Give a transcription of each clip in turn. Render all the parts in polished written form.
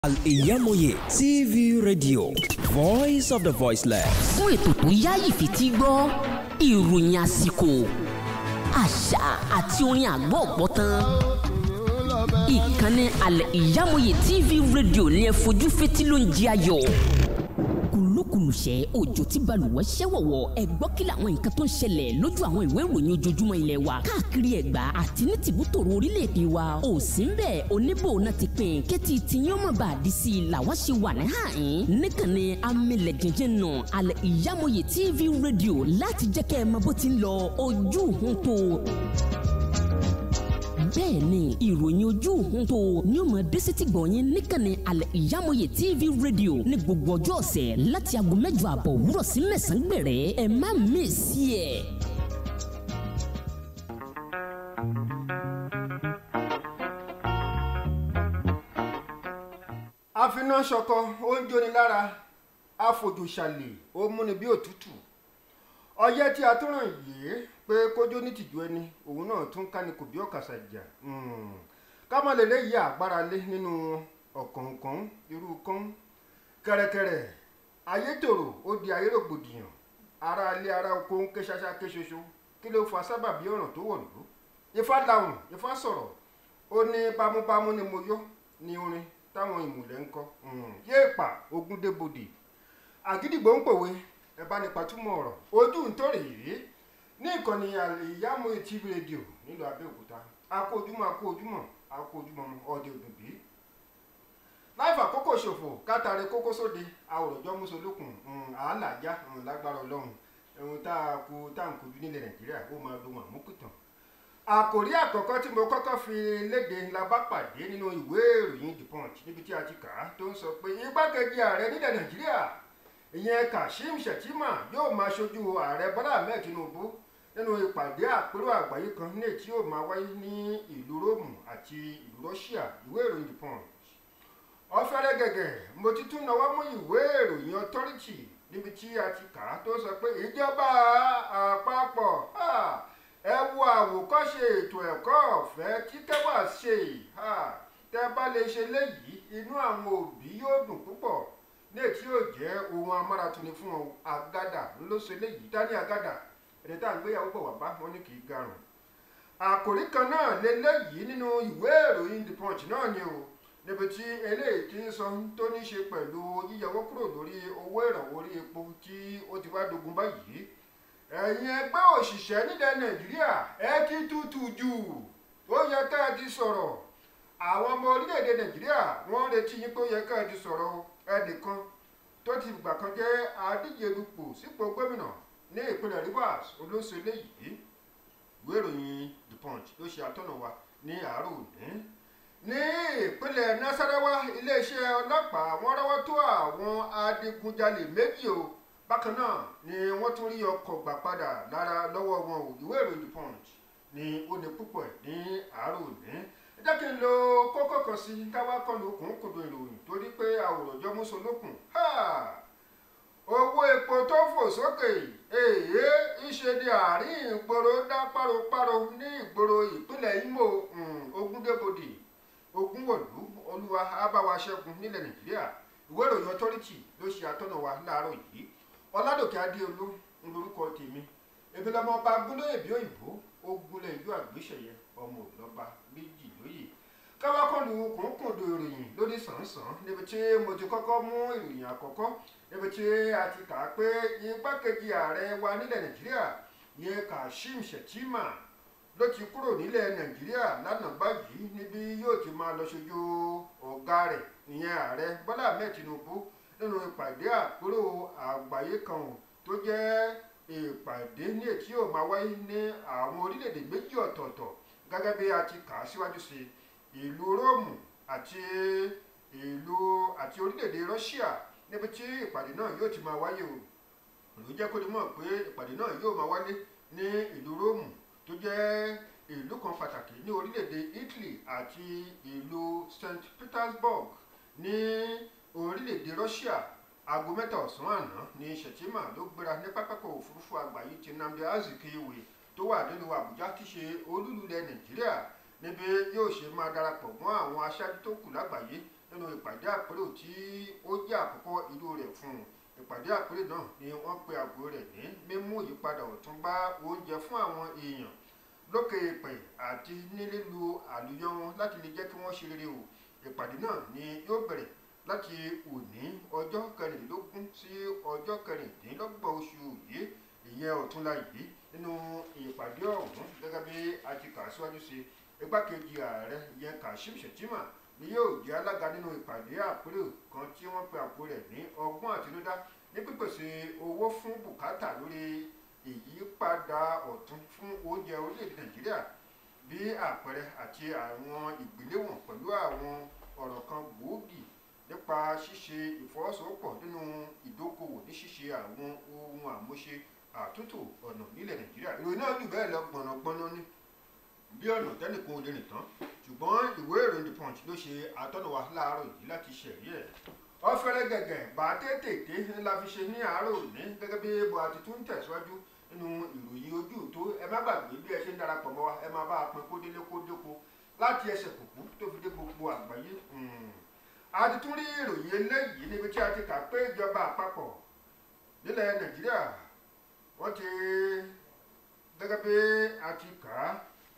Al-IyamoyeTv Radio, Voice of the Voiceless. Fún ètò tó yáyì fìtí gbọ́, ìròyìn àsìkò, àṣà àti orin àgbọ̀ ọ̀pọ̀tán. Ìkànnì Al-IyamoyeTv Radio ni ẹ fojú fetí ló ń jí ayọ̀. Kùlùkùlùṣẹ́ òjò tí balùwẹ̀ ṣẹ́wọ̀wọ̀ ẹ gbọ́ kí làwọn nǹkan tó ń ṣẹlẹ̀ lójú àwọn ìwé ìròyìn ojoojúmọ́ ilé wa káàkiri Ẹ̀gbá àti ní tìbútòrò orílẹ̀-èdè wa. Òsínbẹ̀ oníbò náà ti pín kétí tiyín ọmọ bá dì sí i làwọn ṣe wà ní hàn-ín níkànnì amílẹ̀ jẹjẹ nù Al-IyamoyeTv Radio láti jẹ́ kẹ́ ẹ mọ bó ti ń lọ ojú òhun tó. Bẹ́ẹ̀ ni ìròyìn ojú òhun tó ní ó máa dé sétí gbọ̀nyìn níkànnì Al-IyamoyeTv Radio ní gbogbo ọjọ́ ọ̀sẹ̀ láti aago 8:30 òwúrọ̀ sí 9 gbẹ̀rẹ̀ ẹ má mísí ẹ̀. àfiná ṣọkọ ó ń jóni lára àfojò ṣàlè ó múni bí òtútù ọyẹ́ tí a tún ràn yìí pé kójó ní tìjú ẹni òun náà tún ká ní kò bí ọ̀kàṣà jà ká má lè léyìí àgbára lé nínú ọ̀kọ̀ọ̀kan irú kan kẹ̀rẹ̀kẹ̀rẹ̀ ayétòrò ó di ayérògbòdìyàn ara ilé ara oko ń ké ṣaṣa ké ṣoṣo kí ló fa sábàbí ọ̀ràn tó wọ̀lú ifá lahùn ifá sọ̀rọ̀ ó ní bámúbámú ni mo yó ní orin táwọn ìmùlẹ̀ ń kọ yéèpà ogúndébodè àgídìgbò ń pòwe ẹ bá nípa túmọ̀ ọ̀rọ̀ ojú ń tó rèé ní ìkànnì Al-IyamoyeTv Radio nílùú Abẹ́òkúta akójúmọ́ ọdẹ òdùnbí láì fàkókò ṣòfò kátàrí kókó sóde àwòrán mùsùlùkùn àálàjá lágbára Ọlọ́run ẹ̀hún tá à ń kojú nílẹ̀ Nàìjíríà ó máa lo àmúkùtàn. Àkòrí àkọ́kọ́ tí mo kọ́kọ́ fi léde la bá pàdé nínú ìwé ìròyìn The Punch níbi tí a ti kà á tó ń sọ pé igbákejì ààrẹ nílẹ̀ Nàìjíríà ìyẹn Kashim Shettima yóò máa ṣojú ààrẹ Bọ́lá Ahmed Tinubu nínú ìpàdé àpérò àgbáyé kan ní èyí tí yóò máa wáyé ní ìlú Róòmù àti ìlú Russia. Ìwé ìròyìn The Punch ọ̀fẹ́rẹ́ gẹ̀gẹ̀ mo ti tún náwó mú ìwé ìròyìn Authority níbi tí a ti kà á tó sọ pé ìjọba àpapọ̀ ẹ wo àwòkọ́ṣe ètò ẹ̀kọ́ ọ̀fẹ́ tí kẹwàá ṣe tẹ́ bá lè ṣe léyìí inú àwọn òbí yóò dùn púpọ̀ ní èyí yóò jẹ́ ohun amáratuni fún wọn. Àgàdà ló ṣe léyìí dání àgàdà ẹ̀rẹ́ tá à ń gbéyàwó bọ̀ wá bá wọn ní kì í garùn. Àkòrí kan náà lélẹ́yìí nínú ìwé ìròyìn The Punch náà ni o níbi tí eléyìí ti ń sọ tó ní ṣe pẹ̀lú yíyọwọ́ kúrò lórí owó ìrànwọ́ orí epo tí ó ti wá dogun báyìí. Ẹ̀yin ẹgbẹ́ òṣìṣẹ́ nílẹ̀ Nàìjíríà ẹ ti tútù jù ó yẹ ká ẹ ti sọ̀rọ̀. Àwọn ọmọ orílẹ̀-èdè Nàìjíríà wọ́n retí yín pé ó yẹ ká ẹ ti sọ̀rọ̀. Ẹnìkan tó ti gbà kan jẹ́ adíje dupò sípò gómìnà ní ìpínlẹ̀ Rivers olóṣèlú eléyìí. Ìwé ìròyìn The Punch ló ṣe àtọ́nà wa ní àárọ̀ òní. Ní ìpínlẹ̀ Nasarawa iléeṣẹ́ ọlọ́pàá wọ́n rọ́wọ́ tó àwọn adigunjalè méjì o. Bákan náà ni wọ́n tún rí ọkọ̀ gbà padà lára lọ́wọ́ wọn o. Ìwé ìròyìn The Punch ni ó ní púpọ̀ ní àárọ̀ òní. Ẹ jẹ́ kí n lo kókó kan sí káwá kọlu òkùnkùndùn ìròyìn torí pé àwòrán mùsùlùkùn. Owó epo tó fò sókè ìṣe di àárín ìgboro dá páropáro ní ìgboro ìpínlẹ̀ Imo ogúndébodè ogúnwọ̀lú olúwa abáwa ṣẹ́gun nílẹ̀ Nàìjíríà. Ìwé ìròyìn Authority ló ṣe àtọ́nà wa láàárọ̀ yìí. Oladoke Adeolu ń lorúkọ tèmi ebi lọmọ ọba gúnlẹ̀ èbí òyìnbó ó gúnlẹ̀ ìlú Àgbéṣẹ̀yẹ ọmọ òlọ́ba méjì lóyè. Káwá kọlu kùnkùndùn ìròyìn lórí sàn-án níbi tí mo ti kọ́kọ́ mú ìròyìn àkọ́kọ́ níbi tí a ti kà á pé igbákejì ààrẹ wa nílẹ̀ Nàìjíríà ìyẹn Kashim Shettima ló ti kúrò nílẹ̀ Nàìjíríà lánàá báyìí níbi yóò ti máa lọ ṣojú ọ̀gá rẹ̀ ìyẹn ààrẹ Bọ́lá Ahmed Tinubu nínú ìpàdé àpérò àgbáyé kan tó jẹ́ ìpàdé ní èyí tí yóò máa wáyé ní àwọn orílẹ̀-èdè méjì ọ̀tọ̀ọ̀tọ̀ gẹ́gẹ́ bí a ti kà á síwájú sí ìlú Róòmù àti orílẹ̀-èdè Russia níbi tí ìpàdé náà yóò ti máa wáyé o. Ló jẹ́ kó ní mọ̀ pé ìpàdé náà yóò máa wáyé ní ìlú Róòmù tó jẹ́ ìlú kan pàtàkì ní orílẹ̀-èdè Italy àti ìlú St. Petersburg ní orílẹ̀-èdè Russia. Aago 3 ọ̀sán àná ni Shettima ló gbéra ní pápákọ̀ òfurufú àgbáyé ti Nnamdi Azikiwe tó wà nílùú Àbújá tí ṣe olúlu ilẹ̀ Nàìjíríà níbi yóò ṣe máa darapọ̀ mọ́ àwọn aṣáájú tó kù lágbàáyé nínú ìpàdé àpérò tí ó jẹ́ àkọ́kọ́ irú rẹ̀ fún un. Ìpàdé àpérò náà ni wọ́n pe àgbo rẹ̀ ní mímú ìyípadà ọ̀tun bá oúnjẹ fún àwọn èèyàn lókè èèpẹ̀ àti ní lílo àlùyọ wọn láti lè jẹ́ kí wọ́n ṣe rere o. Ìpàdé náà ni yóò bẹ̀rẹ̀ láti òní ọjọ́ 16 sí ọjọ́ 26 oṣù yìí, ìyẹn ọ̀túnla yìí. Nínú ìpàdé ọ̀hún, gẹ́gẹ́ bí a ti kà síwájú sí, igbákejì ààrẹ ìyẹn Kashim Shettima ni yóò jẹ́ alága nínú ìpàdé àpérò kan tí wọ́n pe àpò rẹ̀ ní ọgbọ́n àtinúdá ní pípèsè owó fún bùkátà lórí ìyípadà ọ̀tun fún oúnjẹ orílẹ̀-èdè Nàìjíríà, bí àpẹẹrẹ àti àwọn ìgbéléwọ̀n pẹ̀lú àwọn ọ̀rọ̀ kan gbòógì nípa ṣíṣe ìfọwọ́sowọ́pọ̀ nínú ìdókòwò ní ṣíṣe àwọn ohun àmúṣe àtúntò ọ̀nà nílẹ̀ Nàìjíríà. Ìròyìn náà jù bẹ́ẹ̀ lọ gbọ̀nàgbọ̀nà ní bí ọ̀nà tẹ́nìkan ò lè rìn tán, ṣùgbọ́n ìwé ìròyìn The Punch ló ṣe àtọ́nà wa láàárọ̀ yìí láti ṣẹ̀rí ẹ̀. Ọ̀fẹ́rẹ́ gẹ̀gẹ̀ bá tètè la fi ṣe ní àárọ̀ òní, gẹ́gẹ́ bí bó a ti tún tẹ̀síwájú nínú ìròyìn ojú tó. Ẹ má gbàgbé bí ẹ ṣe ń darapọ̀ mọ́ wa, ẹ máa bá a pín kó délé kó dóko láti ẹsẹ̀ kùkú tó fi dé gbogbo àgbáyé. A ti tún rí ìròyìn eléyìí níbi tí a ti kà pé ìjọba àpapọ̀ nílẹ̀ Nàìjíríà wọ́n ti, gẹ́gẹ́ bí a ti kà á,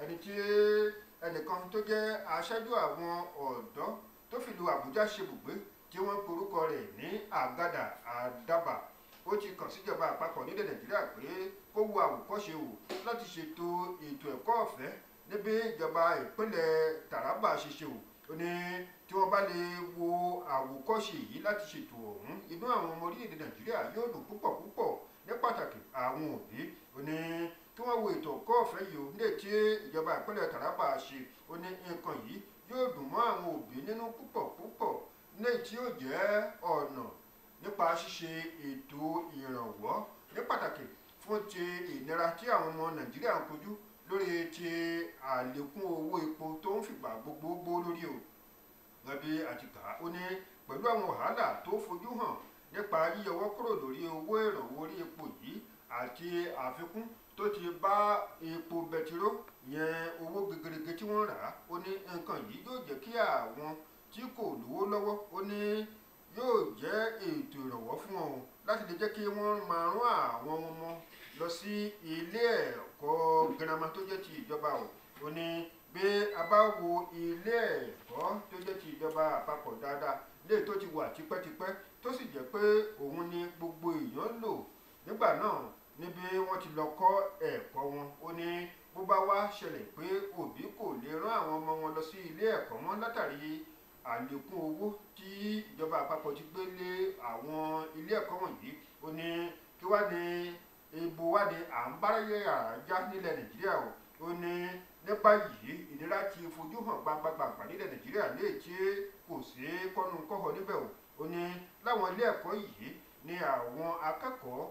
ẹnìkan tó jẹ́ aṣáájú àwọn ọ̀dọ́ tó fìlú Àbújá ṣebùgbé tí wọ́n porúkọ rẹ̀ ní Àgàdà Àdàbà, ó ti kàn síjọba àpapọ̀ nílẹ̀ Nàìjíríà pé kó wo àwòkọ́ṣe wò láti ṣètò ètò ẹ̀kọ́ ọ̀fẹ́ níbi ìjọba ìpínlẹ̀ Taraba ṣe ṣe wò. Ó ní tí wọ́n bá lè wo àwòkọ́ṣe yìí láti ṣètò ọ̀hún, inú àwọn ọmọ orílẹ̀-èdè Nàìjíríà yóò dùn púpọ̀ ní pàtàkì àwọn òbí. Ó ní kí wọ́n wo ètò ẹ̀kọ́ ọ̀fẹ́ yìí ó ní tí ìjọba ìpínlẹ̀ Taraba ṣe. Ó ní nǹkan yìí yóò dùn mọ́ àwọn òbí nínú púpọ̀ ní tí yóò jẹ́ ọ̀nà nípa ṣíṣe ètò ìrànwọ́ ní pàtàkì fún ti ìnira tí àwọn ọmọ Nàìjíríà ń kojú lórí ti àlékún owó epo tó ń fìgbà gbogbo gbó lórí o. Gẹ́gẹ́ bí àti kà á, ó ní pẹ̀lú àwọn wàhálà tó fojú hàn nípa yíyọwọ́ kúrò lórí owó ìrànwọ́ orí epo yìí àti àfikún tó ti bá epo bẹtiró yẹn owó gẹ́gẹ́rẹ́gẹ tí wọ́n rà á. Ó ní nǹkan yìí yóò jẹ́ kí àwọn tí kò lówó lọ́wọ́, ó ní yóò jẹ́ ètò ìrànwọ́ fún wọn láti lè jẹ́ kí wọ́n máa rán àwọn ọmọ lọ sí ilé ẹ̀kọ́ girama tó jẹ́ ti ìjọba o. Ó ní bí a bá wo ilé ẹ̀kọ́ tó jẹ́ ti ìjọba àpapọ̀ dáadáa lè tó ti wà tipẹ́tipẹ́ tó sì jẹ́ pé òun ni gbogbo èèyàn lò nígbà náà níbi wọ́n ti lọ kọ́ ẹ̀kọ́ wọn. Ó ní bó bá wá ṣẹlẹ̀ pé òbí kò lè rán àwọn ọmọ wọn lọ sí ilé ẹ̀kọ́ wọn látàrí àlékún owó tí ìjọba àpapọ̀ ti gbé lé àwọn ilé ẹ̀kọ́ wọ̀nyí, ó ní kí wá ní ibo wá ní à ń báráyé àrájá nílẹ̀ Nàìjíríà o. Ó ní ní báyìí ìnira ti fojú hàn gbangba nílẹ̀ Nàìjíríà lè tí kò sí kọ́nu kọ́họ níbẹ̀ o. Ó ní láwọn ilé ẹ̀kọ́ yìí ni àwọn akẹ́kọ̀ọ́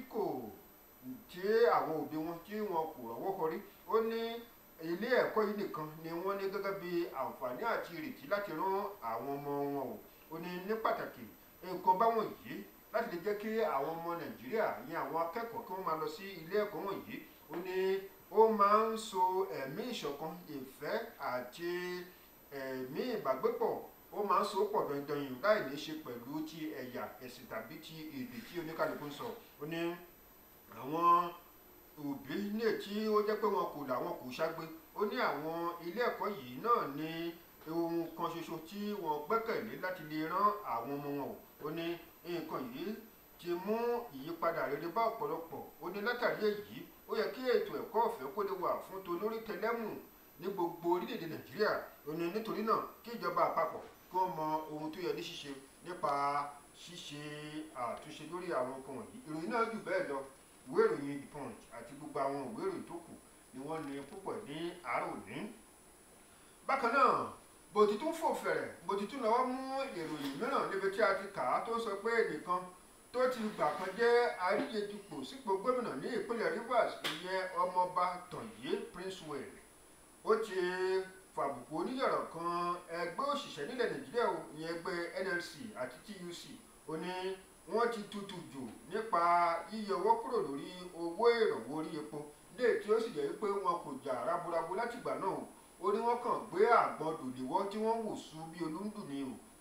tí àwọn òbí wọn tí wọn kò rọ́wọ́ họrí. Ó ní ilé ẹ̀kọ́ yìí nìkan ni wọ́n ní gẹ́gẹ́ bí àǹfààní àti ìrètí láti rán àwọn ọmọ wọn o. Ó ní ní pàtàkì nǹkan báwọn yìí láti lè jẹ́ kí àwọn ọmọ Nàìjíríà yẹn àwọn akẹ́kọ̀ọ́ kí wọ́n máa lọ sí ilé ẹ̀kọ́ wọ̀nyí. Ó ní ó máa ń so ẹ̀mí ìṣọ̀kan, ìfẹ́ àti ẹ̀mí ìbágbépọ̀, ó máa ń so pọ̀ dandan yìí láì ní ṣe pẹ̀lú ti ẹ̀yà, ẹ̀sìn tàbí ti èdè tí oníkálukú ń sọ. Ó ní àwọn òbí ní tí ó jẹ́ pé wọn kò làwọn kò ṣàgbé. Ó ní àwọn ilé ẹ̀kọ́ yìí náà ní ohun kan ṣoṣo tí wọ́n gbẹ́kẹ̀lé láti lè rán àwọn ọmọ wọn o. Ó ní nǹkan yìí ti mú ìyípadà rere bá ọ̀pọ̀lọpọ̀. Ó ní látàrí èyí ó yẹ kí ètò ẹ̀kọ́ ọ̀fẹ́ kó lè wà fún tolórí tẹlẹ́mù ní gbogbo orílẹ̀-èdè Nàìjíríà. Ó ní nítorí náà kí ìjọba àpapọ̀ kí wọ́n mọ ohun tó yẹ ní ṣíṣe nípa ṣíṣe àtúnṣe lórí àwọn nǹkan wọ̀nyí. Ìròyìn náà jù bẹ́ẹ̀ lọ. Ìwé ìròyìn The Punch àti gbogbo àwọn ìwé ìròyìn tó kù ni wọ́n ní púpọ̀ ní àárọ̀ òní. Bákan náà bó ti tún fò fẹ̀rẹ̀, bó ti tún lọ́wọ́ mú ìròyìn mìíràn níbi tí a ti kà á tó sọ pé ẹnìkan tó ti gbà kan jẹ́ aríyedupò sípò gómìnà ní ìpínlẹ̀ Rivers, ìyẹn ọmọọba Tọ̀yé Princewell, ó ti fàbùkù oníyọ̀rọ̀ kan ẹgbẹ́ òṣìṣẹ́ nílẹ̀ Nàìjíríà ìyẹn ẹgbẹ́ NLC àti TUC. Ó ní wọ́n ti tutù jù nípa yíyọwọ́ kúrò lórí owó ìrànwọ́ orí epo lè tí ó sì jẹ́ pé wọn kò jà raburabu látìgbà náà. Ó ní wọ́n kàn gbé àgbọn dòdìwọ́ tí wọ́n wò sú bí olúndùn ni o.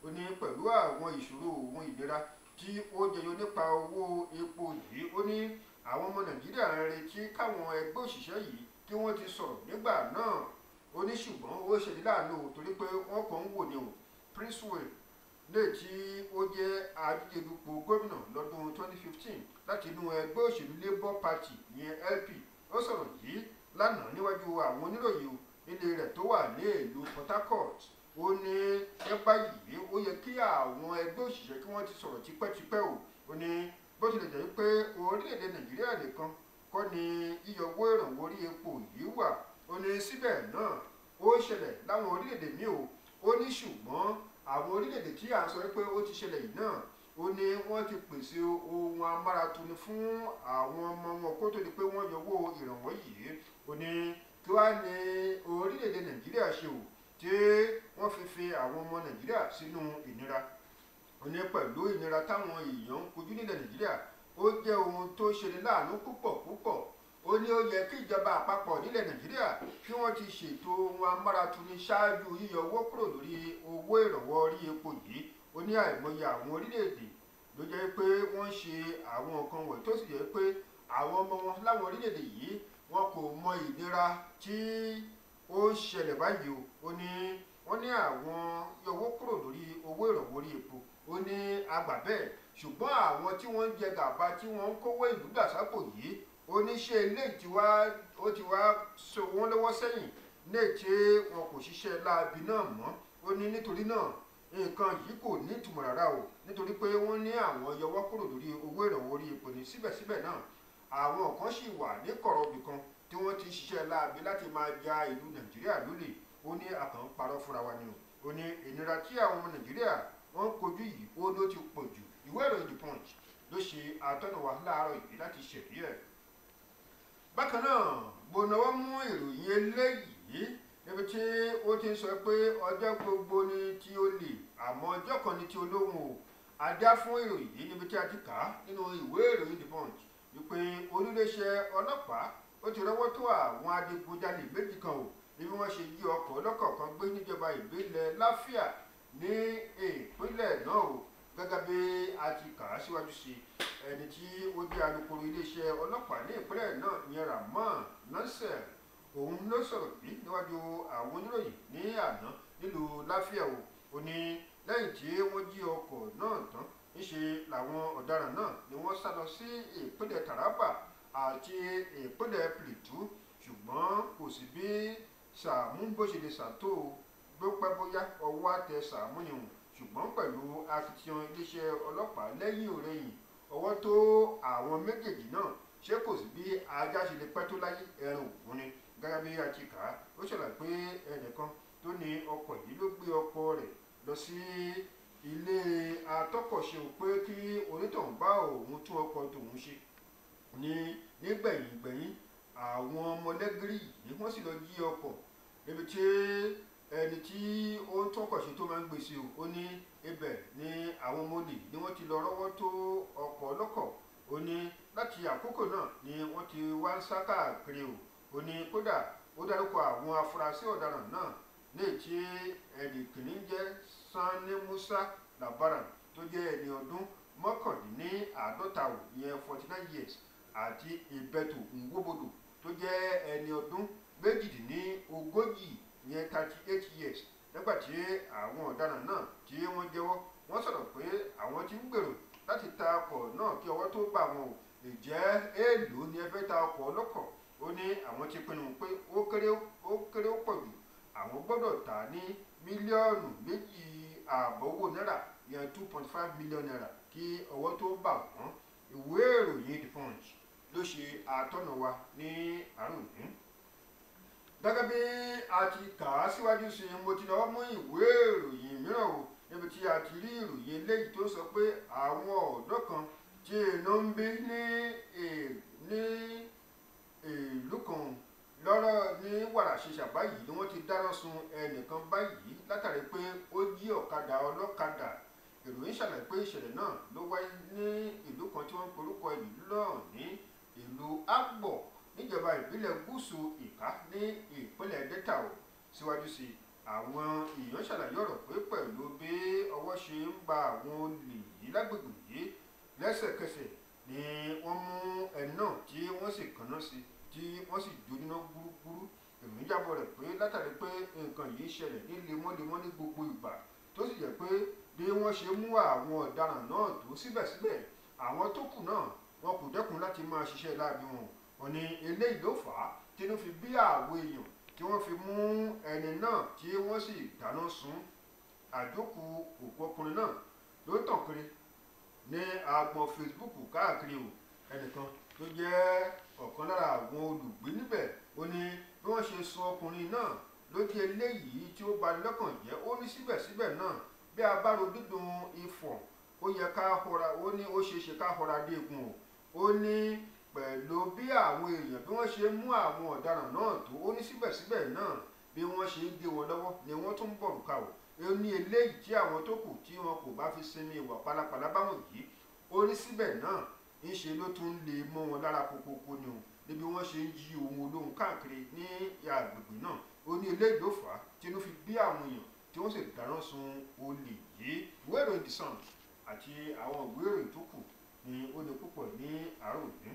ó ní pẹ̀lú àwọn ìṣòro òun ìlera tí ó jẹyọ nípa owó epo yìí, ó ní àwọn ọmọ Nàìjíríà ń retí káwọn ẹgbẹ́ òṣìṣẹ́ yìí kí wọ́n ti sọ̀rọ̀ nígbà náà. Ó ní ṣùgbọ́n ó ṣe ní láàánú torí pé wọ́n kàn ń wò ní o. Prince Will lè tí ó jẹ́ adíjedupò gómìnà lọ́dún 2015 láti inú ẹgbẹ́ òṣèlú Labour Party ìyẹn LP, ó sọ̀rọ̀ yìí lánàá níwájú àwọn oníròyìn ilé rẹ̀ tó wà ní ìlú Port Harcourt. Ó ní nípa yìí ó yẹ kí àwọn ẹgbẹ́ òṣìṣẹ́ kí wọ́n ti sọ̀rọ̀ tipẹ́tipẹ́ o. Ó ní bó tilẹ̀ jẹ́ pé orílẹ̀-èdè Nàìjíríà nìkan kọ́ ni yíyọ owó ìrànwọ́ orí epo yìí wà. Ó ní síbẹ̀ náà ó ṣẹlẹ̀ láwọn orílẹ̀-èdè míì o. Ó ní ṣùgbọ́n àwọn orílẹ̀-èdè tí à ń sọ pé ó ti ṣẹlẹ̀ yìí náà, ó ní wọ́n ti pèsè ohun amáratuni fún àwọn ọmọ wọn kó tó di pé wọ́n yọ owó ìrànwọ́ yìí. Ó ní kí wá ní orílẹ̀-èdè Nàìjíríà ṣe o tí wọ́n fi àwọn ọmọ Nàìjíríà sínú ìnira. Ó ní pẹ̀lú ìnira táwọn èèyàn ń kojú nílẹ̀ Nàìjíríà, ó jẹ́ ohun tó ṣe ní láàánú púpọ̀ púpọ̀. Ó ní ó yẹ kí ìjọba àpapọ̀ nílẹ̀ Nàìjíríà kí wọ́n ti ṣètò ohun amáratuni ṣáájú yíyọ owó kúrò lórí owó ìrànwọ́ orí epo yìí. Ó ní àìmọye àwọn orílẹ̀-èdè ló jẹ́ pé wọ́n ṣe àwọn nǹkan wọ̀nyí tó sì jẹ́ pé àwọn ọmọ wọn láwọn orílẹ̀-èdè yìí wọn kò mọ ìnira tí ó ń ṣẹlẹ̀ báyìí o. Ó ní wọ́n ní àwọn yọ owó kúrò lórí owó ìrànwọ́ orí epo. Ó ní àgbà bẹ́ẹ̀ ṣùgbọ́n àwọn tí wọ́n ń jẹ gàba tí wọ́n ń kówó ìlú dàsápò yìí, ó ní ṣe eléyìí ti wá so wọ́n lọ́wọ́ sẹ́yìn ní ètè wọn kò ṣiṣẹ́ láabi náà mọ́. Ó ní nítorí náà nǹkan yìí kò ní ìtumọ̀ rárá o, nítorí pé wọ́n ní àwọn yọwọ́ kúrò lórí owó ìrànwọ́ orí epo ní síbẹ̀síbẹ̀ náà àwọn kan sì wà ní kọ̀rọ̀bì kan tí wọ́n ti ṣiṣẹ́ láabi láti máa ja ìlú Nàìjíríà lólè. Ó ní àkàn parọ́ fúnra wa ni o. Ó ní ìnira tí àwọn ọmọ Nàìjíríà wọ́n kojú yìí ó ló ti pọ̀ jù. Ìwé ìròyìn The Punch ló ṣe àtọ́nà wa láàárọ̀ yìí láti ṣẹ̀rí ẹ̀. Bákan náà mo náwó mú ìròyìn eléyìí níbi tí ó ti ń sọ pé ọjọ́ gbogbo ni tí ó lè àmọ́ ọjọ́ kan ni tí olóhùn o. Adá fún ìròyìn yìí níbi tí a ti kà á nínú ìwé ìròyìn The Punch wípé olúléeṣẹ́ ọlọ́pàá ó ti rọ́wọ́ tó àwọn adigunjalè méjì kan o níbi wọ́n ṣe jí ọkọ̀ ọlọ́kọ̀ kan gbé níjọba ìbílẹ̀ Láfíà ní ìpínlẹ̀ náà o. Gẹ́gẹ́ bí a ti kà á síwájú sí ẹni tí ó jẹ́ alukoro iléeṣẹ́ ọlọ́pàá ní ìpínlẹ̀ náà ìyẹn Rahman Nasir, òun ló sọ̀rọ̀ yìí níwájú àwọn oníròyìn ní àná nílùú Láfíà o. Ó ní lẹ́yìn tí wọ́n jí ọkọ̀ náà tán níṣe làwọn ọ̀daràn náà ni wọ́n sá lọ sí ìpínlẹ̀ Taraba àti ìpínlẹ̀ Plateau, ṣùgbọ́n kò sí bí Sàámú bó ṣe lè ṣàtò bó pẹ́ bóyá ọwọ́ àtẹ Sàámú ni hùn, ṣùgbọ́n pẹ̀lú akitiyan iléeṣẹ́ ọlọ́pàá lẹ́yìn òrẹ́yìn ọwọ́ tó àwọn méjèèjì náà. Ṣé kò sí bí ajá ṣe lè pẹ́ tó láyé ẹran ògún ni. Gẹ́gẹ́ bí a ti kà á, ó ṣàlàyé pé ẹnìkan tó ní ọkọ̀ yìí ló gbé ọkọ̀ rẹ̀ lọ sí ilé atọ́kọ̀ṣe pé kí onítọ̀hún bá òun tún ọkọ̀ tòun ṣe. Nígbẹ̀yìn àwọn mọ̀lẹ́gìrì yìí wọ́n sì lọ jí ọkọ̀ níbi tí ẹni tí ó ń tọ́kọ̀ṣe tó máa ń gbèsè o. Ó ní ibẹ̀ ni àwọn ọmọ olè ni wọ́n ti lọ rọ́wọ́ tó ọkọ̀ ọlọ́kọ̀. Ó ní láti àkókò náà ni wọ́n ti wá ń sá káàkiri o. Ó ní kódà ó dárúkọ àwọn afurasí ọ̀daràn náà ní tí ẹnì kìíní jẹ́ Sani Musa Labaran tó jẹ́ ẹni ọdún mọ́kàndínláàádọ́ta ò ìyẹn 49 years àti Ìbẹ̀tù Ngwobodo tó jẹ́ ẹni ọdún méjìdínlógójì ìyẹn 38 years. Nígbàtí àwọn ọ̀daràn náà tí wọ́n jẹ́wọ́, wọ́n sọ̀rọ̀ pé àwọn ti ń gbèrò láti ta ọkọ̀ náà kí ọwọ́ tó bá wọn o. Ìjẹ́ èèlò ni ẹ fẹ́ ta ọkọ̀ ọlọ́kọ̀? Ó ní àwọn ti pinnu pé ó kéré ó pọ̀ jù àwọn gbọ́dọ̀ tà ní mílíọ̀nù 2.5 owó náírà ìyẹn 2.5 million naira kí ọwọ́ tó bà wọ́n. Ìwé ìròyìn The Punch ló ṣe àtọ́nà wa ní àárọ̀ òní. Gẹ́gẹ́ bí a ti kà á síwájú sí mo ti lọ́wọ́ mú ìwé ìròyìn mìíràn o níbi tí a ti rí ìròyìn eléyìí tó sọ pé àwọn ọ̀dọ́ kan tí inú ń bí ní ìlú kan lọ́rọ̀ ní wàràṣẹṣà báyìí ni wọ́n ti dáná sun ẹnìkan báyìí látàrí pé ó jí ọ̀kadà ọlọ́kadà. Ìròyìn ṣàlàyé pé ìṣẹ̀lẹ̀ náà ló wáyé ní ìlú kan tí wọ́n ń porúkọ ìlú náà ní ìlú Agbọ̀ níjọba ìbílẹ̀ gúúsù Ìká ní ìpínlẹ̀ Delta o. Síwájú sí àwọn èèyàn ṣàlàyé ọ̀rọ̀ pé pẹ̀lú bí ọwọ́ ṣe ń ba àwọn olè yìí lágbègbè yìí lẹ́sẹ̀kẹsẹ̀ ni wọ́n mú ẹni náà tí wọ́n sì kànáà sí tí wọ́n sì jóná gbúrúgbúrú. ìròyìn jábọ̀ rẹ̀ pé látàrí pé nǹkan yìí ṣẹlẹ̀ ní lemọ́lemọ́ ní gbogbo ìgbà tó sì jẹ́ pé bí wọ́n ṣe mú àwọn ọ̀daràn náà tó síbẹ̀síbẹ̀ àwọn tó kù náà wọn kò dẹ́kun láti máa ṣiṣẹ́ láabi wọn. wọ́n ní eléyìí ló fà á tínú fi bí àwọn èèyàn tí wọ́n fi mú ẹni náà tí wọ́n sì dáná sun. àjókù òkú ọkùnrin náà ló ń tàn kiri ní agbọn Facebook káàkiri o. ẹnìkan tó jẹ́ ọ̀kan lára àwọn olùgbé níbẹ̀ ó ní bí wọ́n ṣe sun ọkùnrin náà ló jẹ́ eléyìí tí ó bani lọ́kàn jẹ́. ó ní síbẹ̀síbẹ̀ náà bí a bá ro dídùn ifọ̀ ó yẹ ká họra, ó ní ó ṣeéṣe ká họra dé egun o. ó ní pẹ̀lú bí àwọn èèyàn bí wọ́n ṣe mú àwọn ọ̀daràn náà tó, ó ní síbẹ̀síbẹ̀ náà bí wọ́n ṣe ń gé wọn lọ́wọ́ ni wọ́n tún ń bọ̀ lùkà o. ó ní eléyìí tí àwọn tó kù tí wọn kò bá fi sinmi ìwà pálapàla báwọn yìí, ó ní síbẹ̀ náà ńṣe ló tún lè mọ́ wọn lára kókókó ni o. níbi wọ́n ṣe ń jí ohun olóhùn káàkiri ní agbègbè náà. ó ní eléyìí ló fà á tínú fi bí àwọn èèyàn tí wọ́n sì dáná sun olè yìí. ìwé ìròyìn The Sun àti àwọn ìwé ìròyìn tó kù ni ó ní púpọ̀ ní àárọ̀ òní.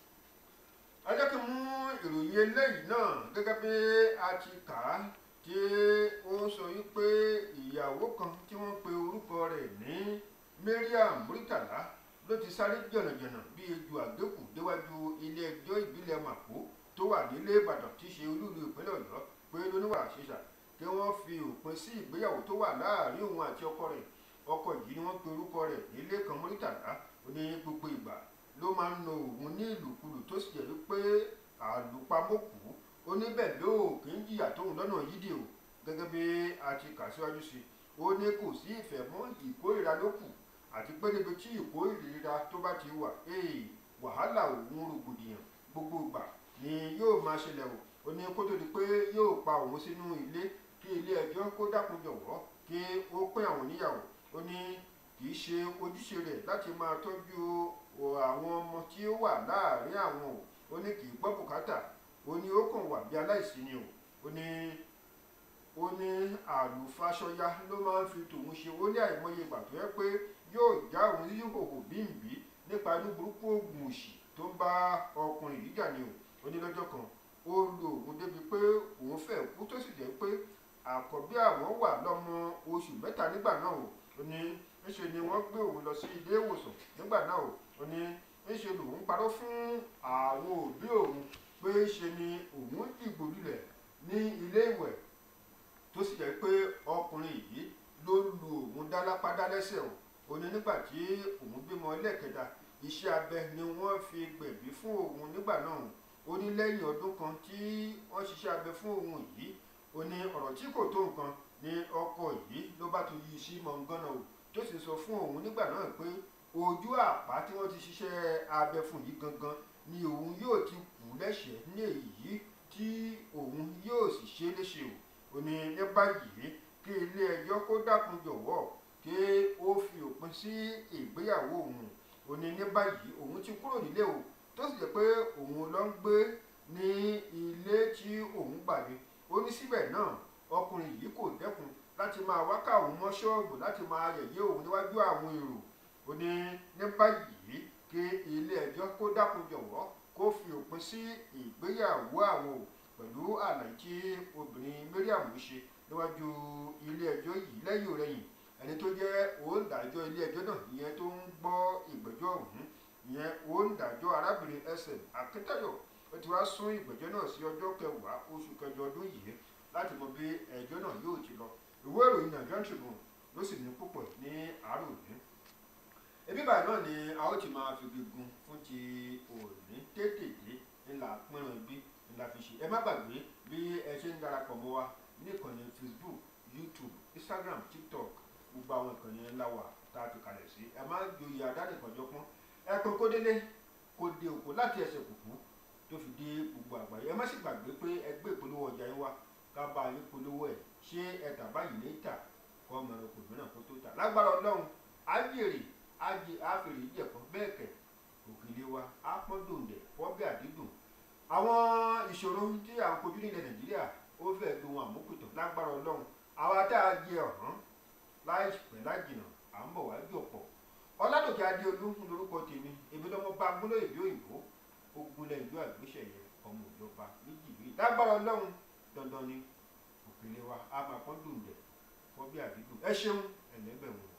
ẹ jẹ́ kí n mú ìròyìn eléyìí náà gẹ́gẹ́ bí a ti kà á tí ó sọ wípé ìyàwó kan tí wọ́n pe orúkọ rẹ̀ ní Mariam Muritala ló ti sáré jọ̀nàjọ̀nà bí ejò àgbékù déwájú ilé ẹjọ́ ìbílẹ̀ Màpó tó wà nílé Ìbàdàn tí í ṣe olúùlú ìpínlẹ̀ Ọ̀yọ́ pé lóníwà àṣeṣà kí wọ́n fi òpin sí ìgbéyàwó tó wà láàrin òun àti ọkọ rẹ̀. ọkọ yìí ni wọ́n pe orúkọ rẹ̀ nílé kan Muritala. ó ní gbogbo ìgbà ló máa ń lo òun ní ìlùkulù tó sì jẹ́ wípé àlùpàmọ́kù ó ní bẹ́ẹ̀ ló kì í jìyà tóun lọ́nà yídì o. gẹ́gẹ́ bí a ti kà síwájú sí, ó ní kò sí ìfẹ́ mọ́, ìkórìíra ló kù, àti pé níbi tí ìkórìíra tó bá ti wà wàhálà òun rògbòdìyàn gbogbo ìgbà ni yóò máa ṣẹlẹ̀ o. ó ní kó tó di pé yóò pa òun sínú ilé kí ilé ẹjọ́ kó dákun jọ̀wọ́ kí ó pín àwọn níyàwó. ó ní kì í ṣe ojúṣe rẹ̀ láti máa tọ́jú àwọn ọmọ tí ó wà láàrin àwọn o. ó ní kì í gbọ́ bùkátà, ó ní ó kàn wà bí aláìsí ni o. ó ní àlùfáṣọyá ló máa ń fi tòun ṣe. ó ní àìmọye ìgbà tó yẹ pé yóò já òun sí hòhò bíǹbí nípa inú burúkú oògùn òṣì tó ń bá ọkùnrin yìí jà ni o. ó ní lọ́jọ́ kan ó lo òun débi pé òun fẹ́ kú tó sì jẹ́ pé àkọ́bí àwọn wà lọ́mọ oṣù 3 nígbà náà o. ó ní ńṣe ni wọ́n gbé òun lọ sí ilé ìwòsàn nígbà náà o. ó ní ńṣe lòun parọ́ fún àwọn òbí òun pé ṣe ni òun dìgbò lulẹ̀ ní ilé ìwẹ̀ tó sì jẹ́ pé ọkùnrin yìí ló lu òun dálápádá lẹ́sẹ̀ o. ó ní nígbà tí òun bímọ lẹ́ẹ̀kẹta iṣẹ́ abẹ ni wọ́n fi gbẹ̀bí fún òun nígbà náà. ó ní lẹ́yìn ọdún kan tí wọ́n ṣiṣẹ́ abẹ fún òun yìí, ó ní ọ̀rọ̀ tí kò tó nǹkan ni ọkọ yìí ló bá tún yí sí mọ̀ngánná o. tó sì sọ fún òun nígbà náà pé ojú àpá tí wọ́n ti ṣiṣẹ́ abẹ fún yìí gangan ni òun yóò ti kú lẹ́sẹ̀ ní èyí tí òun yóò sì ṣe léṣe o. ó ní ní báyìí kí ilé ẹjọ́ kó dákun jọ̀wọ́ kí ó fi òpin sí ìgbéyàwó òun. ó ní ní báyìí òun ti kúrò nílé o, tó sì jẹ́ pé òun ló ń gbé ní ilé tí òun gbà ní. ó ní síbẹ̀ náà ọkùnrin yìí kò dẹ́kun láti máa wákà òun mọ́ ṣọ́ọ̀bù láti máa yẹ̀yẹ́ òun níwájú àwọn èrò. ó ní ní báyìí kí ilé ẹjọ́ kó dákun jọ̀wọ́ kó fi òpin sí ìgbéyàwó àwọn o, pẹ̀lú àlàyé tí obìnrin Mariam ṣe níwájú ilé ẹjọ́ yìí lẹ́yìn òrẹ́yìn. ẹni tó jẹ́ òǹdàjọ́ ilé ẹjọ́ náà ìyẹn tó ń gbọ́ ìgbẹ́jọ́ ọ̀hún, ìyẹn òǹdàjọ́ arábìnrin SM Akíntayọ̀, ó ti wá sún ìgbẹ́jọ́ náà sí ọjọ́ 10 oṣù kẹjọ ọdún yìí láti mọ bí ẹjọ́ náà yóò ti lọ. ìwé ìròyìn Nigerian Tribune ló sì ní púpọ̀ ní àárọ̀ òní. ebi báyìí náà ni a ó ti máa fi gígùn fún ti òní tètè ńlá pínrán bí ńlá fi ṣe. ẹ má gbàgbé bí ẹ ṣe ń darapọ̀ mọ́ wa ní ìkànnì Facebook, YouTube, Instagram, TikTok, gbogbo àwọn ìkànnì ńlá wa tá a fi kalẹ̀ sí. ẹ má joyè àdánìkànjọpọ́n, ẹ pé kó délé kó dé òkú láti ẹsẹ̀ kùkú tó fi dé gbogbo àgbáyé. ẹ má sì gbàgbé pé ẹ gbé ìpolówó ọjà yín wá ká bá yín polówó ẹ̀. ṣé ẹ tà báyìí ní ìtà kọ́ ọmọ ẹranko mìíràn kó tó tà. lágbára Ọlọ́run á jèrè àfèrè ìjẹ̀kọ́ bẹ́ẹ̀ kẹ̀ òkèlè wa á pọ́n dòǹdẹ̀ fọ́bẹ̀ àdídùn. àwọn ìṣòro tí à ń kojú nílẹ̀ Nàìjíríà ó fẹ́ lo wọn àmúkùtàn. lágbára Ọlọ́run àwa tá a jẹ ọ̀hán láìpẹ́ lájìnà à ń bọ̀ wá jù ọ̀pọ̀. Oladoke Adeolu lórúkọ tèmi èmi lọ́mọ bá gbólóyè bí òyìnbó ogunlẹ̀ ìlú Àgbéṣẹ̀yẹ ọmọ ìjọba méjì lóyè lágbára Ọlọ́run dandan ni òkèlè wa á máa pọ́n dùn dẹ̀ fọ́ bí àdídùn ẹ ṣeun ẹ̀lẹ́gbẹ̀rún.